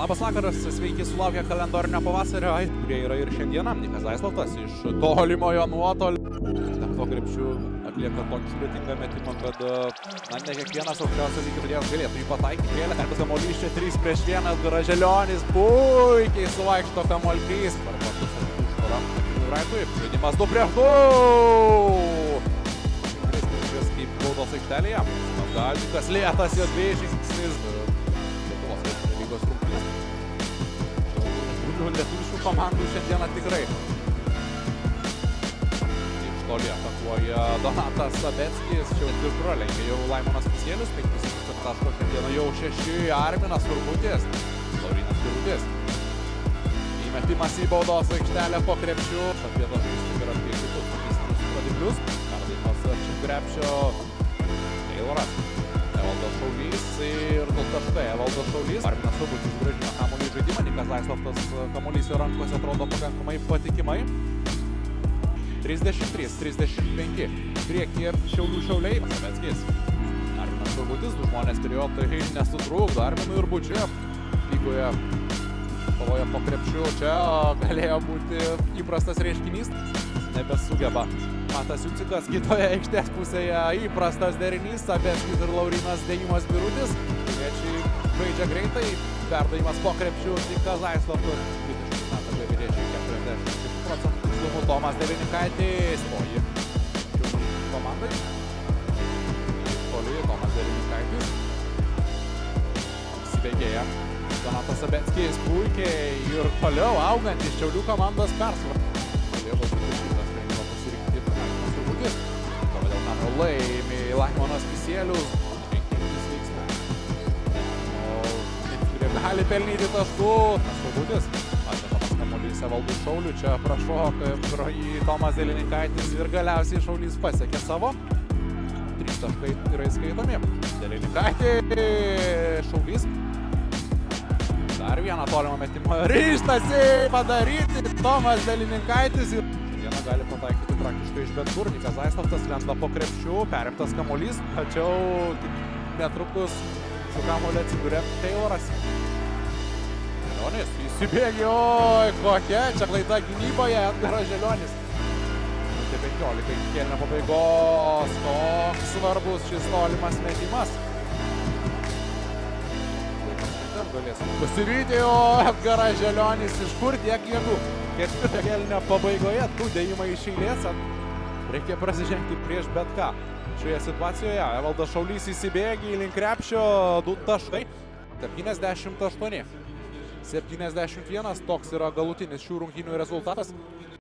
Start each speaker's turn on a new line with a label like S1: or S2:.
S1: Labas vakaras, sveiki sulaukę kalendorinio pavasario, kurie yra ir šiandieną. Nikas Zaislavas iš tolimojo nuotolio. Po krepšių atlieka tokį sudėtingą metimą, kad ne kiekvienas aukščiausio lygio žaidėjas galėtų jį pataikyti. Vėlė, perpus kamuolys čia 3-1, Graželionis puikiai suvaikšto kamuolys. Parpatus užtvarą Raitui, žaidimas 2-2. Kaip baudos aikštelėje. Galdikas lėtas jo dviejais žingsniais. Lietuvos lygos rungtynės. Lietuviškų komandų šiandieną tikrai. Iš toli atakuoja Donatas Sabeckis. Čia jau pralenkia jau Laimonas Kisielius. 5,5 taško šiandieną jau 6. Arminas Urbutis. Laurynas Kirutis. Įmetimas į baudos aikštelę po krepšių. Apie dažnus tik yra apie kitus rodiklius. Perdavimas čia krepšio Tayloras. Evaldas Šaulys ir 2 taškai. Evaldas Šaulys. Arminas Urbutis grąžino kamuolį į žaidimą. Nikas Zaislavas kamuolys jo rankose atrodo pakankamai patikimai. 33-35. Priekyje Šiauliai. Sabeckis. Arminas Urbutis. Du žmonės turėjo, tai nesutrūkdo Arminui Urbučiui. Lygoje kovoja po krepšiu. Čia galėjo būti įprastas reiškinys. Nebesugeba Matas Jucikas kitoje aikštės pusėje. Įprastas derinys. Sabeckis ir Laurynas Dėjimas Birutis. Vilniečiai žaidžia greitai. Perdavimas po krepšiu. Nikas Zaislavas. 20 metų Vilniečiai 40% tikslumu. Tomas Delininkaitis. Stoji komandai. Toli Tomas Delininkaitis. Įsibėgėja Donatas Sabeckis puikiai ir toliau augant iš Šiaulių komandos persvarą. Laimi Laimonas Kisielius. Kurie gali pelnyti taškų. Urbutis. Atmetamas kamuolys Evaldui Šauliui. Čia prašoka pro jį Tomas Delininkaitis ir galiausiai Šaulys pasiekė savo. 3 taškai yra įskaitomi. Delininkaitis. Šaulys. Dar vieną tolimą metimą. Ryžtasi padaryti Tomas Delininkaitis. Vieną gali pataikyti praktiškai iš bet kur. Nikas Zaislavas lenda po krepšių, perimtas kamuolys, tačiau netrukus su kamuoliu atsiduria Tayloras. Želionis įsibėgė, oi kokia čia klaida gynyboje, Edgaras Želionis. 15 iki kėlinio pabaigos, toks svarbus šis tolimas metimas. Galės pasivyti, o Edgaras Želionis iš kur tiek jėgų. Ketvirto kėlinio pabaigoje, 2 dėjimai iš eilės. Reikia prasižengti prieš bet ką. Šioje situacijoje Evaldas Šaulys įsibėgė link krepšio, 2 taškai. 78-71. Toks yra galutinis šių rungtynių rezultatas.